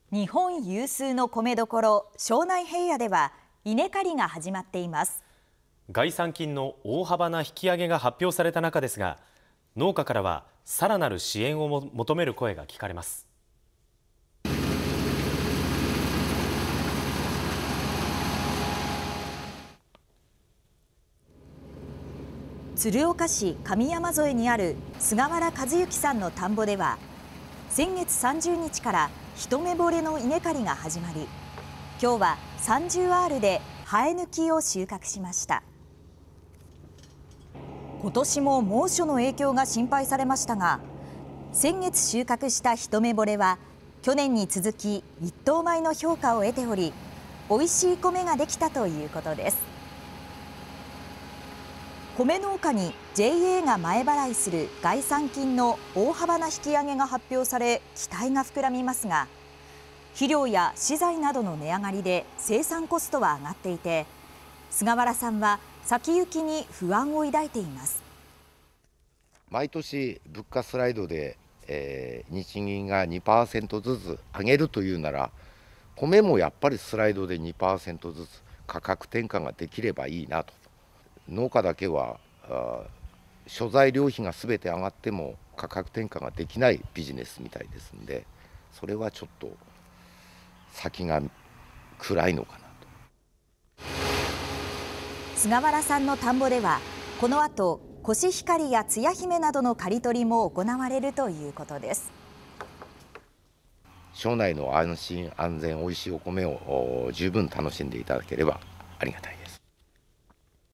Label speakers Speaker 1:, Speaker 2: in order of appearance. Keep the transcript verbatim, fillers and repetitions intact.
Speaker 1: 日本有数の米どころ庄内平野では稲刈りが始まっています。
Speaker 2: 概算金の大幅な引き上げが発表された中ですが、農家からはさらなる支援をも求める声が聞かれます。
Speaker 1: 鶴岡市上山添にある菅原和幸さんの田んぼでは、先月さんじゅうにちから一目惚れの稲刈りが始まり、今日は さんじゅうアール で生え抜きを収穫しました。今年も猛暑の影響が心配されましたが、先月収穫した一目惚れは去年に続き一等米の評価を得ており、美味しい米ができたということです。米農家に ジェイエー が前払いする概算金の大幅な引き上げが発表され、期待が膨らみますが、肥料や資材などの値上がりで生産コストは上がっていて、菅原さんは先行きに不安を抱いています。
Speaker 3: 毎年物価スライドで、えー、日銀が にパーセント ずつ上げるというなら、米もやっぱりスライドで にパーセント ずつ価格転嫁ができればいいなと。農家だけは所材料費がすべて上がっても価格転嫁ができないビジネスみたいですんで、それはちょっと先が暗いのかなと。
Speaker 1: 菅原さんの田んぼではこの後、コシヒカリやつや姫などの刈り取りも行われるということです。
Speaker 3: 庄内の安心安全おいしいお米を十分楽しんでいただければありがたい。